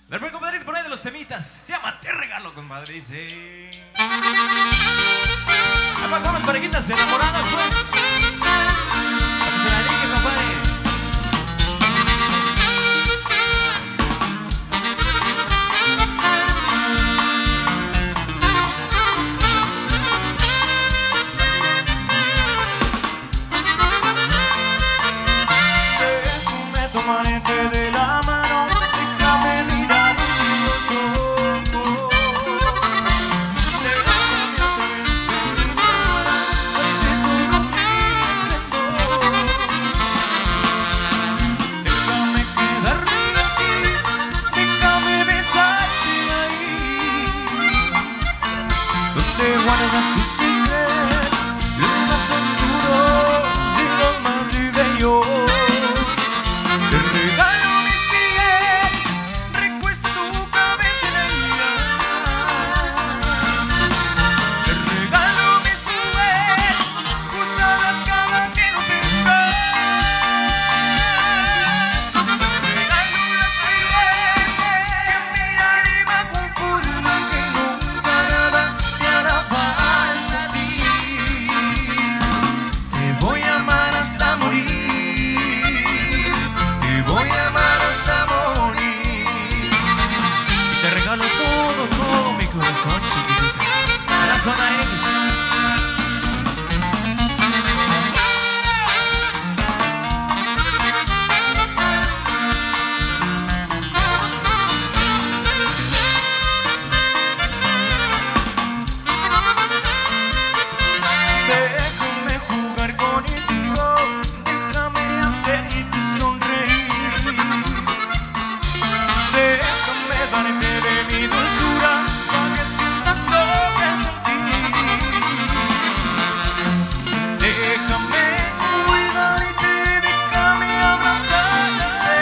Le ruego, compadrito, por ahí de los temitas. Se llama Te Regalo, compadre. Dice. Vamos con las parejitas enamoradas, pues. Vamos a la liga, compadre. De la mano, déjame mirar los ojos. Déjame enseñar de todo mi esplendor. Déjame quedarme aquí, déjame besarte ahí, donde guardas tus secretos, los más oscuros y los más bellos. Te regalo mis pies, recuesto tu cabeza en ella. Te regalo mis nubes, úsalas cada que no tengas. Te regalo las flores que mi alma conforma, que nunca nada te hará falta a ti. Te voy a amar hasta morir. Voy a amar hasta morir. Y te regalo todo, todo mi corazón, chiquitita. A la zona X. Déjame jugar contigo, déjame hacerte sonreír. Déjame darte de mi dulzura para que sientas lo que sentí. Déjame cuidarte, déjame abrazarte.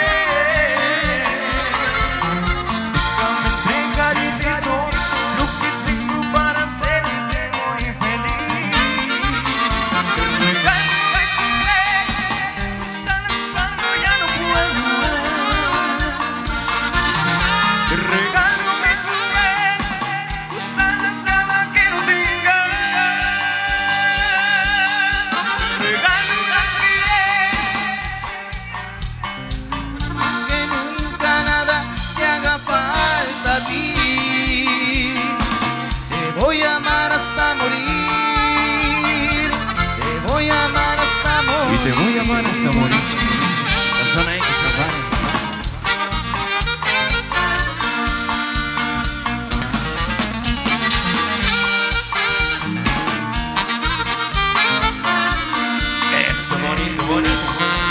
Déjame entregarte todo lo que tengo para hacerte muy feliz. Te regalo este tren, usarlas cuando ya no puedo. Te regalo mis nubes, úsalas cada que no tengas. Te regalo las vides, que nunca nada te haga falta a ti. Te voy a amar hasta morir. Te voy a amar hasta morir. Y te voy a amar hasta morir. La zona X, compadre. Eso, bonito, bonito.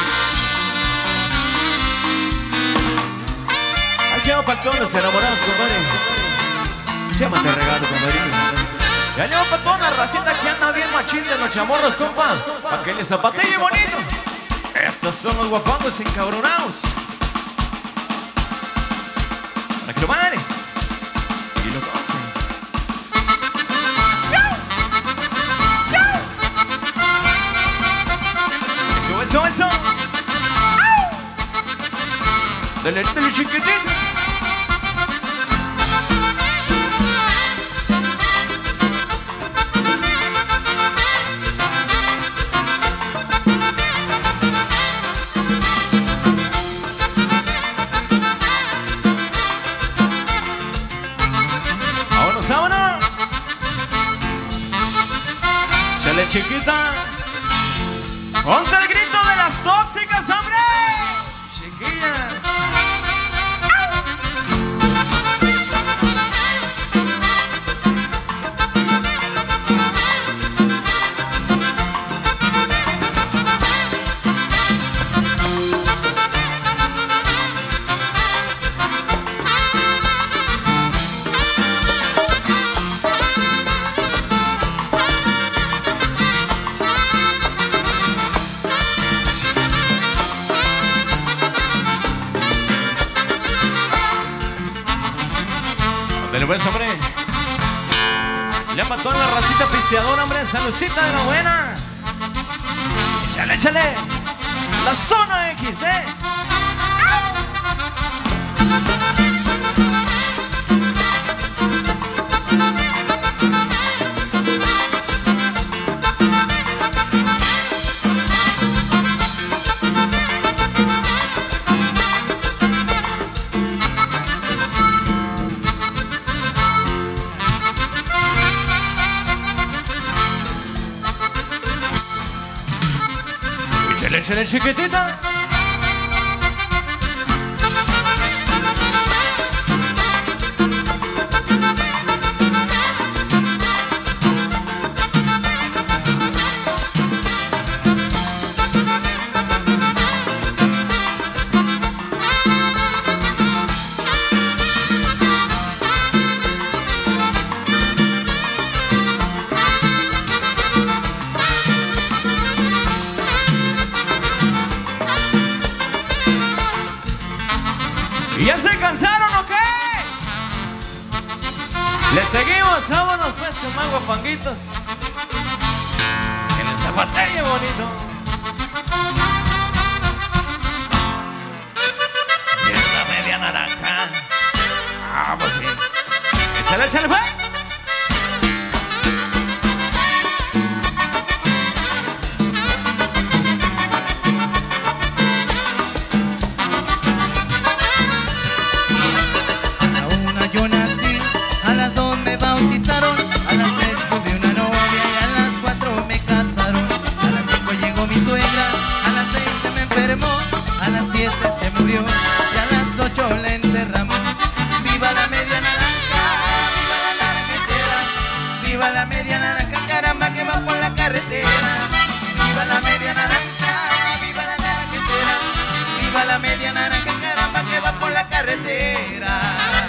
Aquí va para todos los enamorados, compadre. Se llama Te Regalo, compadre. Ya le va para toda la racita que anda bien machín de los chamorros, compas. Pa' que les zapatille bonito. Estos son los guapangos encabronados. Para que lo bailen y lo gocen. Eso, eso, eso. Dale, dale, chiquitito. Vámonos, vámonos. Chale, chiquita. Ponte el grito de las tóxicas, hombre. Chiquillas. Pues, hombre, le han matado a la racita pisteadora, hombre. Saludcita de la buena. Échale, échale. La zona X, Échale, chiquitita. ¿Ya se cansaron o qué? Le seguimos, vámonos pues con más guapanguitos. En el zapatillo bonito. Y en la media naranja. Ah, pues sí. Échale, pues. Yo nací, a las 2 me bautizaron, a las 3 tuve una novia y a las 4 me casaron. A las 5 llegó mi suegra, a las 6 se me enfermó, a las 7 se murió y a las 8 la enterramos. Viva la media naranja, viva la naranjetera, viva la media naranja, caramba que va por la carretera. Viva la media naranja, viva la naranjetera, viva la media naranja, caramba que va por la carretera.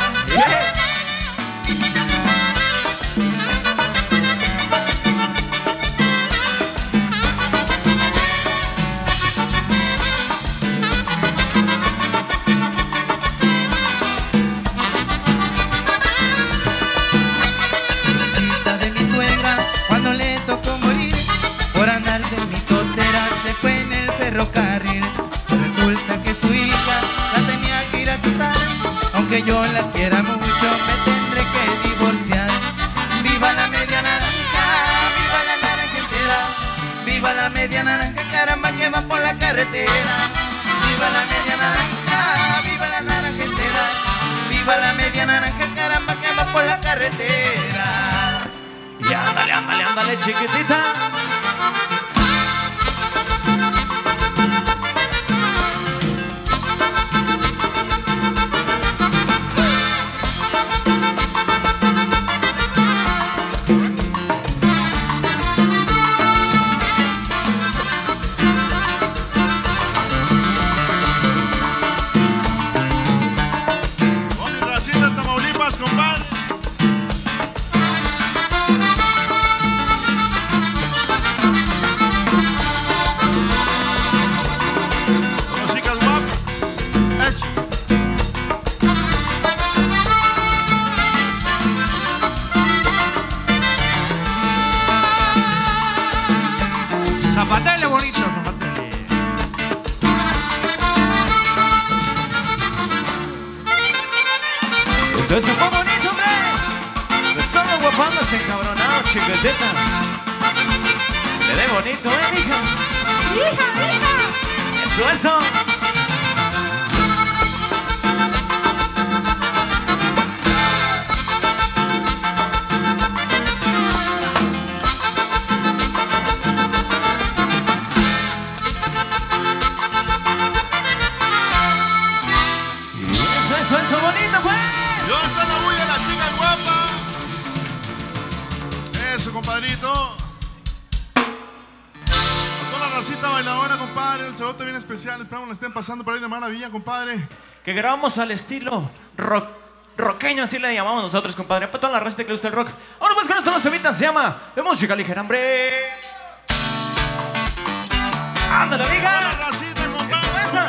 De mi suegra, cuando le tocó morir, por andar de mi totera se fue en el ferrocarril. Resulta que su hija la tenía que ir a quitar, aunque yo la quiera mucho me tendré que divorciar. Viva la media naranja, viva la naranjetera, viva la media naranja, caramba que va por la carretera. Viva la media naranja, viva la naranjetera, viva la media naranja, caramba que va por la carretera. Y ándale, ándale, ándale, chiquitita. Zapatele bonito, zapatele. Eso es muy bonito, hombre. Estamos guapando encabronado, chiquitita. Le dé bonito, mija. Hija. Eso. Eso bonito, pues. Yo hasta la bulla, la chica guapa. Eso, compadrito. A toda la racita bailadora, compadre. El saludo bien especial. Esperamos que estén pasando por ahí de maravilla, compadre. Que grabamos al estilo rockeño, así le llamamos nosotros, compadre. Para toda la racita que le gusta el rock. Ahora pues con esto nos temita, se llama de música ligera, hombre. Ándale, amiga. Toda la racita, compadre. Eso.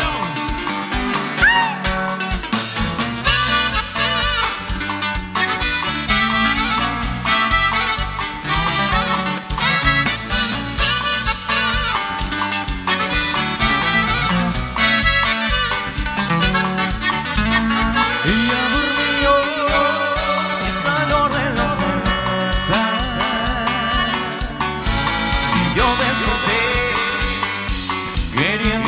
Quería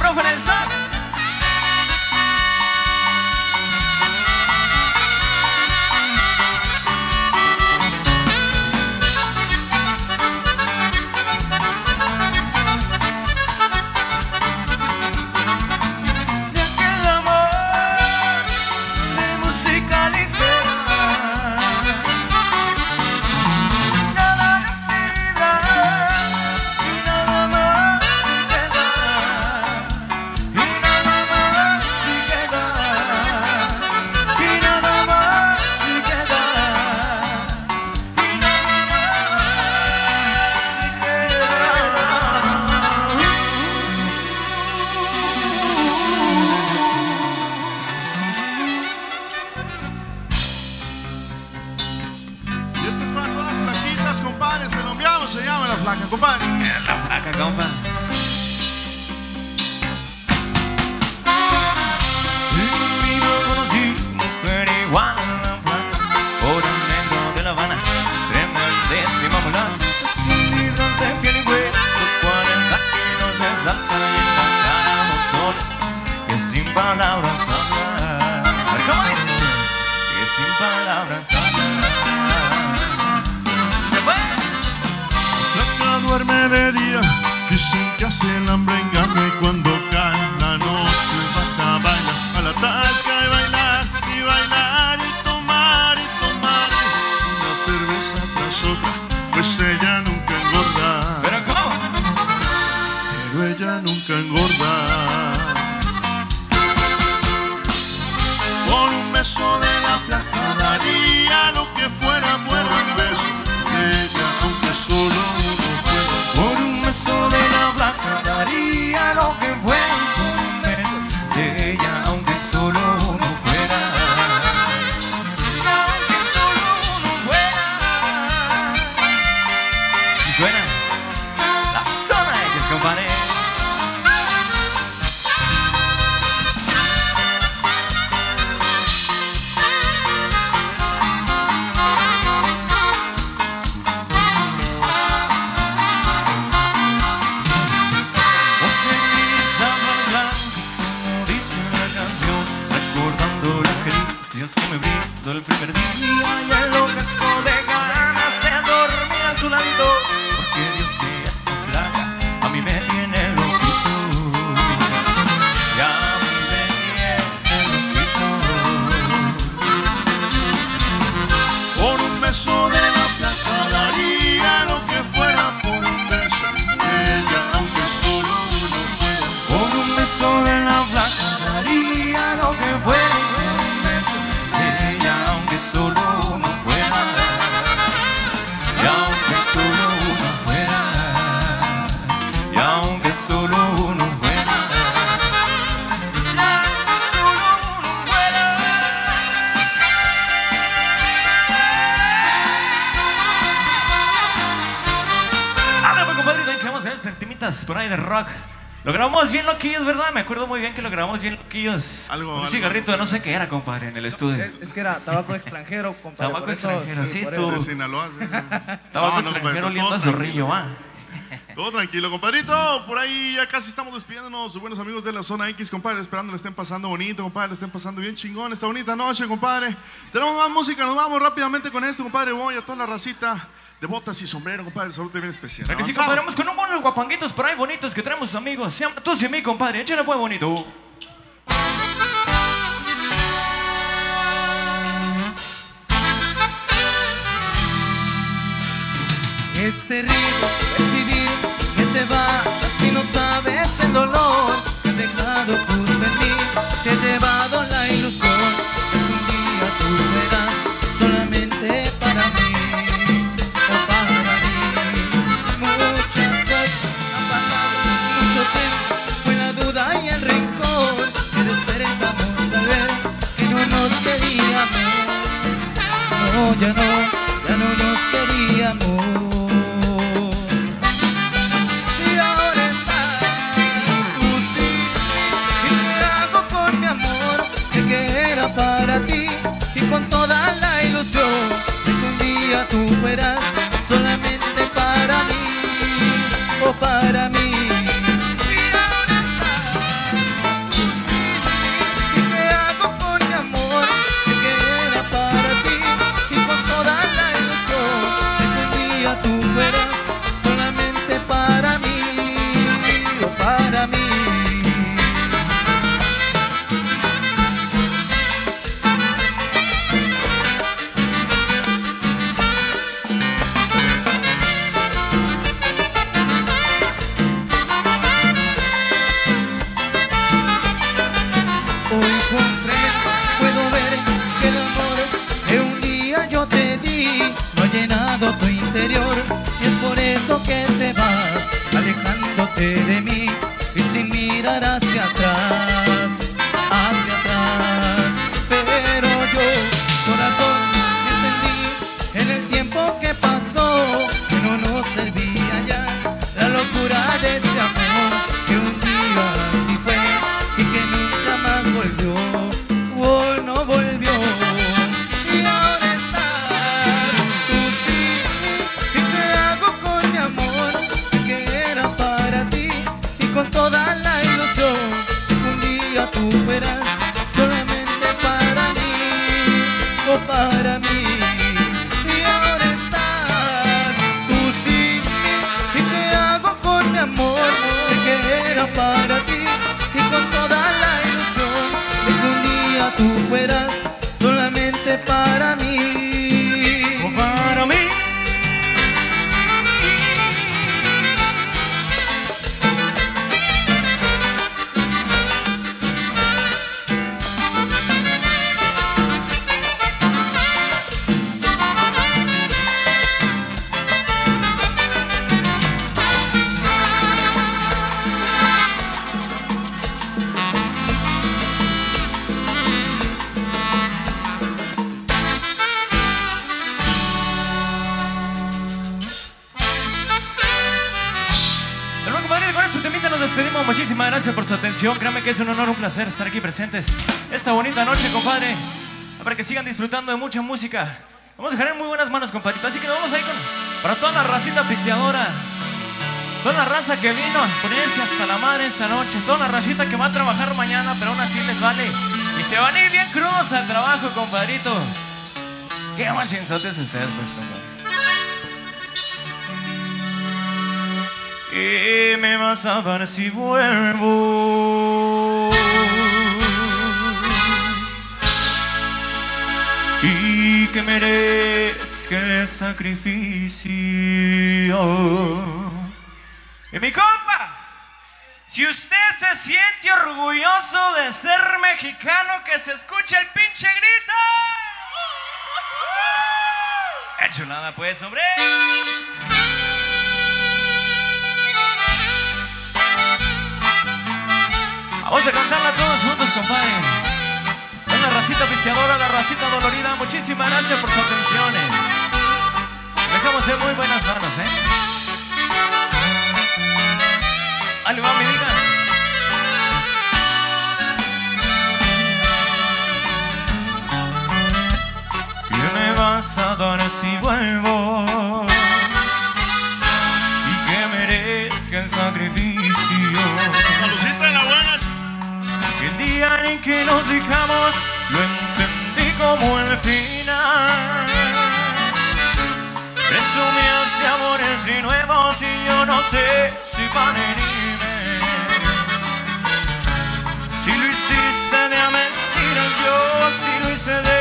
profe en el sax. Se llama La Flaca, compadre. La Flaca, compa. Y no conocí mujer igual a La Flaca, por el negro de La Habana, tremendísima mulata, sin libros de piel y hueso, 40 kilos de salsa y en la cara dos soles, que sin palabras habla. A ver, ¿cómo dice? Que sin palabras habla. ¿Se puede? Duerme de día, dicen que hace el hambre engaña, y cuando cae la noche basta baila a la tacha y bailar y bailar y tomar una cerveza tras otra, pues ella nunca engorda. ¿Pero cómo? Pero ella nunca engorda. Con un beso de La Flaca daría lo que fuera por un beso de ella, aunque solo por un beso de La Flaca daría lo que fuera, por un beso de ella, aunque solo uno fuera. Aunque solo uno fuera. Si suena la zona X, compadre. Que me brindo el primer día y enloquezco de ganas de dormir a su lado, porque Dios que esta plaga a mí me tiene loquito, y a mí me tiene loquito. Por un beso de La Flaca daría lo que fuera por un beso de ella, aunque solo uno fuera. Por un beso de La Flaca daría lo que fuera, solo uno fuera, y aunque solo uno fuera, y aunque solo uno fuera, y aunque solo uno fuera. Ahora, pues, compadrito, ¿en qué vamos a hacer? Temitas por ahí de rock. Lo grabamos bien loquillos, ¿verdad? Me acuerdo muy bien que lo grabamos bien loquillos. Un cigarrito de no sé qué era, compadre, en el estudio. Es que era tabaco extranjero, compadre. Tabaco extranjero, sí, tú. De Sinaloa. Tabaco extranjero oliendo a zorrillo, va. Todo tranquilo, compadrito. Por ahí ya casi estamos despidiéndonos, buenos amigos de la Zona X, compadre. Esperando le estén pasando bonito, compadre. Le estén pasando bien chingón esta bonita noche, compadre. Tenemos más música, nos vamos rápidamente con esto, compadre. Voy a toda la racita de botas y sombrero, compadre. Saludo bien especial. Aquí sí, compadre, vamos con un mono de guapanguitos por ahí bonitos que traemos sus amigos. Se llama Tú y mí, compadre. Échale pues bonito. Es terrible percibir que te vas y no sabes el dolor que has dejado justo en mí. Te he llevado la ilusión de que un día tú verás solamente para mí. O para mí. Muchas cosas han pasado mucho tiempo. Fue la duda y el rencor que despertamos al ver que no nos queríamos. No, ya no nos queríamos. Para ti y con toda la ilusión de que un día tú fueras solamente para mí o para mí. Hoy comprendo, puedo ver que el amor que un día yo te di no ha llenado tu interior, y es por eso que te vas alejándote de mí y sin mirar hacia atrás, hacia atrás. Pero yo, corazón, entendí en el tiempo que pasó que no nos servía ya la locura de este amor que un día así fue y que nunca más volvió, oh, no volvió. Y ahora estás tú sí, ¿y qué hago con mi amor que era para ti? Y con toda la ilusión que un día tú fueras solamente para mí, o para mí. Y ahora estás tú sí, ¿y qué hago con mi amor que era para ti? Y con toda la ilusión de que un día tú fueras solamente para mí, O para mí. Bueno, compadre, con este temita nos despedimos. Muchísimas gracias por su atención. Créanme que es un honor, un placer estar aquí presentes esta bonita noche, compadre. Para que sigan disfrutando de mucha música. Vamos a dejar en muy buenas manos, compadrito. Así que nos vamos ahí para toda la racita pisteadora. Toda la raza que vino a ponerse hasta la madre esta noche. Toda la racita que va a trabajar mañana, pero aún así les vale. Y se van a ir bien crudos al trabajo, compadrito. Qué machinzotes ustedes, pues, compadre. ¿Qué me vas a dar si vuelvo? Y que merezca el sacrificio. Y mi compa, si usted se siente orgulloso de ser mexicano, que se escuche el pinche grito. ¡Qué chulada, pues, hombre! Vamos a cantarla todos juntos, compadre. Es la racita pisteadora, la racita dolorida. Muchísimas gracias por sus atenciones. Dejamos en muy buenas manos, Dale, va, mi vida. ¿Qué me vas a dar si vuelvo? Y que merezca el sacrificio. Saludcita en la buena. El día en que nos dejamos lo entendí como el final. Presumías de amores y nuevos y yo no sé si van a venirme. Si lo hiciste de a mentiras, yo sí lo hice de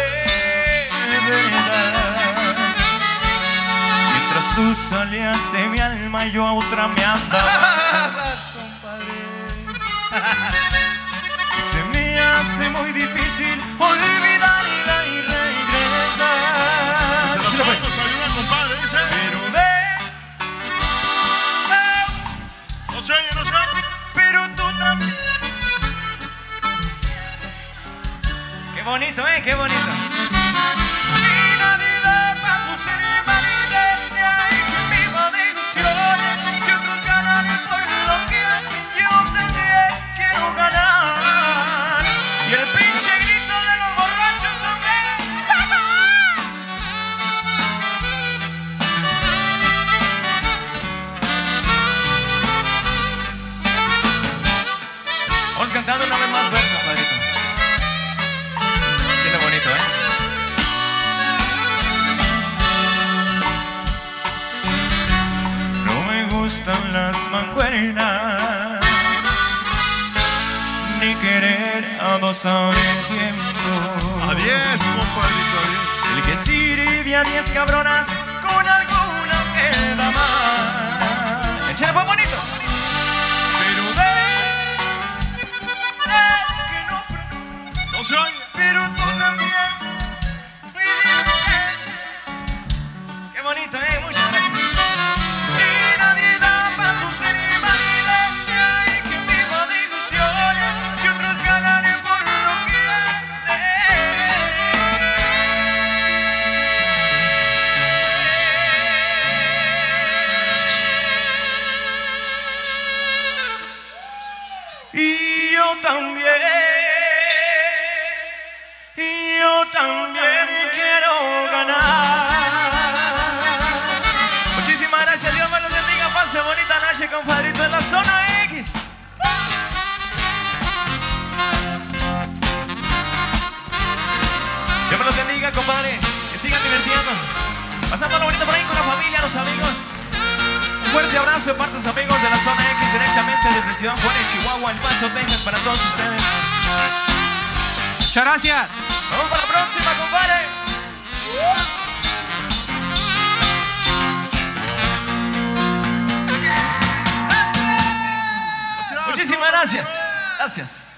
verdad. Mientras tú salías de mi alma, yo a otra me andaba. Se me hace muy difícil olvidarla y regresar. Se la suelto, saluda, compadre, dice. Pero No se oye, no se oye. pero tú también. Qué bonito, qué bonito. Si nadie da pasos en mi marido, hay que viva de ilusiones. Si otros ganan por lo que hacen, yo también quiero ganar. Y el pinche grito de los borrachos, hombre. Vamos cantando una vez más, pues, compadrito. Siente bonito, No me gustan las mancuernas, ni querer a dos a un tiempo. A 10, compadrito, a 10. El que sirve a 10 cabronas con alguna queda más. Échale pues bonito. Pero de que no procuro se oye. Pero tú también. Qué bonito, muchas gracias. Y nadie da pasos en invalidante. Hay que viva de ilusiones y otros ganaré por lo que hace. Y yo también quiero ganar. Muchísimas gracias, Dios me los bendiga. Pase bonita noche, compadrito, en la zona X. Dios me los bendiga, compadre. Que sigan divirtiendo. Pasándolo bonito por ahí con la familia, los amigos. Un fuerte abrazo de parte de sus amigos de la zona X, directamente desde Ciudad Juárez, Chihuahua, El Paso, Texas, para todos ustedes. Muchas gracias. Vamos para la próxima, compadre. Muchísimas gracias. Gracias.